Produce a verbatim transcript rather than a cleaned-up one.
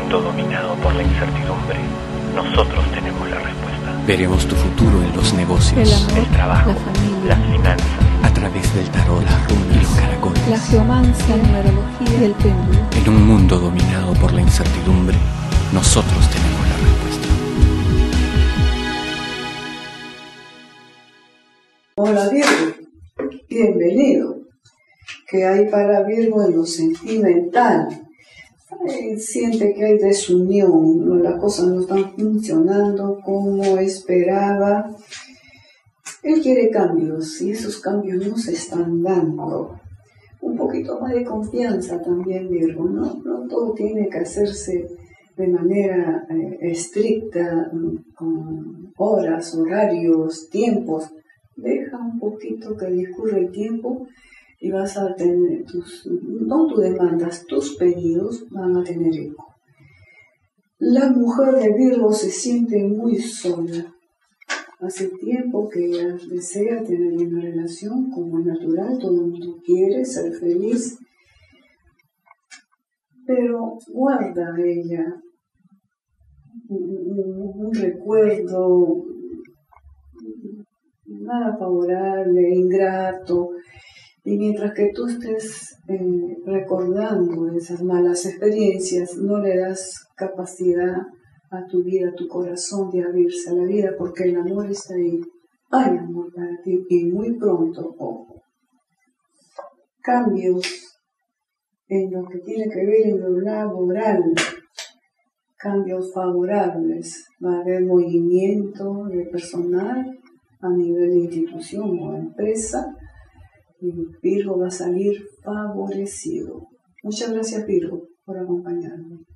mundo dominado por la incertidumbre, nosotros tenemos la respuesta. Veremos tu futuro en los negocios, el amor, el trabajo, la familia, las finanzas, a través del tarot, las runas y los caracoles. la geomancia, la numerología y el péndulo. En un mundo dominado por la incertidumbre, nosotros tenemos la respuesta. Hola Virgo, bienvenido. ¿Qué hay para Virgo en lo sentimental? Ay, siente que hay desunión, ¿no? Las cosas no están funcionando como esperaba. Él quiere cambios y esos cambios no se están dando. Un poquito más de confianza también, Virgo, ¿no? No todo tiene que hacerse de manera eh, estricta, con horas, horarios, tiempos. Deja un poquito que discurra el tiempo y vas a tener tus, no tus demandas, tus pedidos van a tener eco. La mujer de Virgo se siente muy sola. Hace tiempo que ella desea tener una relación como es natural, todo el mundo quiere ser feliz, pero guarda ella un, un, un recuerdo nada favorable, ingrato, y mientras que tú estés eh, recordando esas malas experiencias, no le das capacidad a tu vida, a tu corazón de abrirse a la vida, porque el amor está ahí. Hay amor para ti y muy pronto, ojo. Cambios en lo que tiene que ver en lo laboral, cambios favorables. Va a haber movimiento de personal a nivel de institución o empresa, y Virgo va a salir favorecido. Muchas gracias, Virgo, por acompañarme.